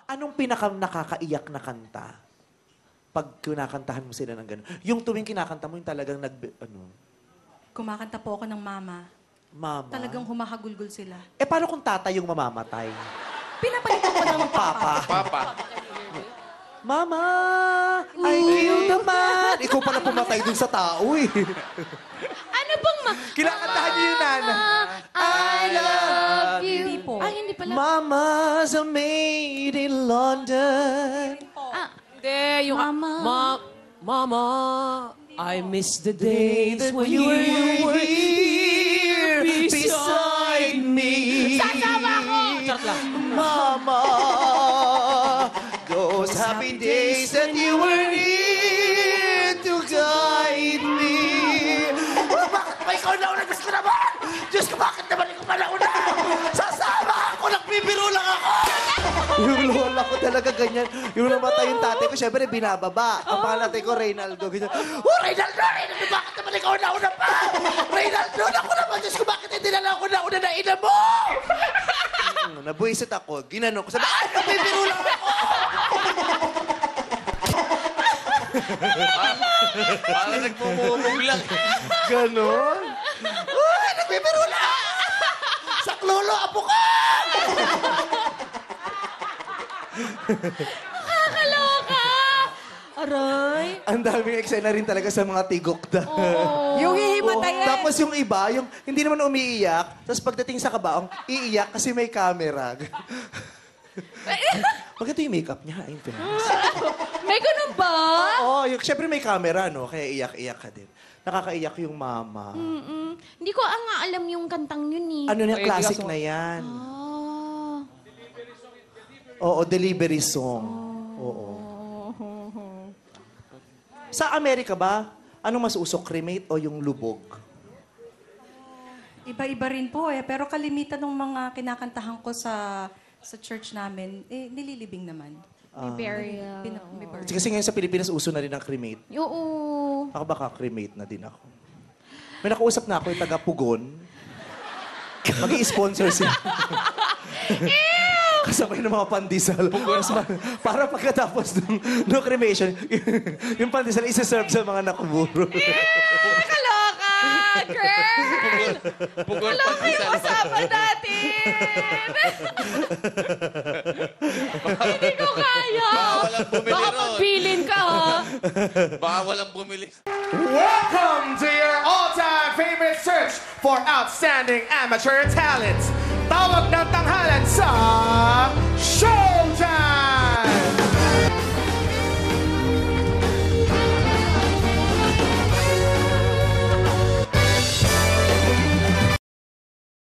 Anong nakakaiyak na kanta? Pag kinakantahan mo sila ng gano'n. Yung tuwing kinakanta mo, yung talagang Kumakanta po ako ng Mama. Mama. Talagang humahagulgol sila. Paano kung tatay yung mamamatay? Pinapalitan ko ng Papa. Papa. Mama, I killed the man. Ikaw pala pumatay dun sa tao eh. Ano bang Kinakantahan niyo yung nana. I love you. Hindi po. Ay, hindi pala. Mama's a maid in London. Hindi, yung... Mama. Mama, I miss the days when you were here beside me. Sasama ko! Charot lang. Mama, those happy days that you were here to guide me. Bakit ba ikaw nauna? Diyos ko naman! Diyos ko, bakit naman ikaw pa nauna? Sasama ako! Nagbibiro lang ako! Yung lola ko talaga ganyan. Yung namatay yung tatay ko, syempre binababa. Ang pangalatay ko, Reynaldo. Ganyan. Oh, Reynaldo! Reynaldo! Bakit naman ikaw nauna pa? Reynaldo! Naku naman! Diyos ko, bakit hindi na lang ako nauna na ina mo? Nabuisit ako. Ginano ko. Sabi, ay! Nagbibiro lang ako! Parang nagmumumog lang. Ganon? Uy! Nagbibiro lang! Saklolo! Apo ka! Nakakaloka! Aray. Ang daming eksena rin talaga sa mga tigokta. Yung hihimatayin. Tapos yung iba, yung hindi naman umiiyak, tapos pagdating sa kabaong, iiyak kasi may camera. Maganda yung makeup niya, in fairness. May ganun ba? Oo, syempre may camera, no? Kaya iyak-iyak ka din. Nakakaiyak yung mama. Hindi ko nga alam yung kantang yun eh. Ano na, Ay, classic di ka- na yan. Ah. Oo, delivery song. Oo. Sa Amerika ba, anong mas uso, cremate o yung lubog? Iba-iba rin po eh. Pero kalimitan ng mga kinakantahan ko sa church namin, nililibing naman. May burial. May birth. Kasi ngayon sa Pilipinas, uso na rin ang cremate. Oo. Ako baka cremate na din ako. May nakausap na ako yung taga-Pugon. Mag-i-sponsor siya. Kasabay ng mga pandesal. Para pagkatapos ng cremation, yung pandesal isa-serve sa mga nakaburo. Nakakaloka! Girl! Pugol Kaloka yung usapan natin! Hindi ko kaya! Baka walang bumili Baka ron. magbilin ka, ha? Baka walang bumili. Welcome to your all-time favorite search for outstanding amateur talent. Tawag ng tanghalan sa